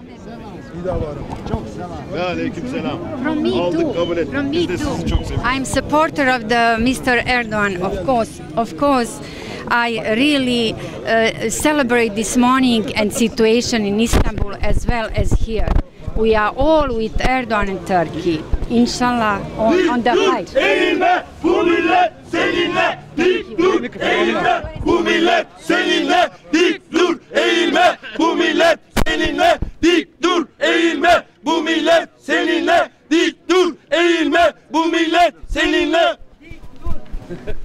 Bir daha varım. Çok selam. Ve aleykümselam. From me Aldık, too. kabul ettik. From me Biz de too. sizi çok seviyoruz. I'm supporter of the Mr. Erdogan, of course. Of course, I really celebrate this morning and situation in Istanbul as well as here. We are all with Erdogan and Turkey. Inshallah, on the fight. Eğilme, bu millet seninle dik dur. Eğilme, bu millet seninle dik dur. Eğilme, bu millet seninle dik dur. Eğilme, bu millet seninle dik dur. Eğilme, bu millet seninle dik dur.